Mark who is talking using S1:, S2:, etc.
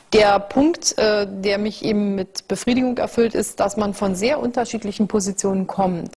S1: Der Punkt, der mich eben mit Befriedigung erfüllt, ist, dass man von sehr unterschiedlichen Positionen kommt.